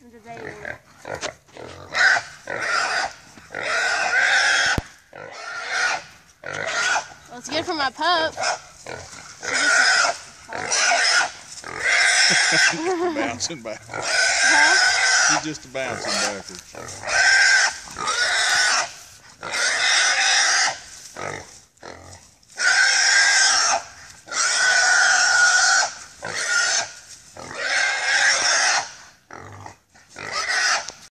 listen to David. Well, it's good for my pup. Bouncing back. Huh? He's just bouncing backwards.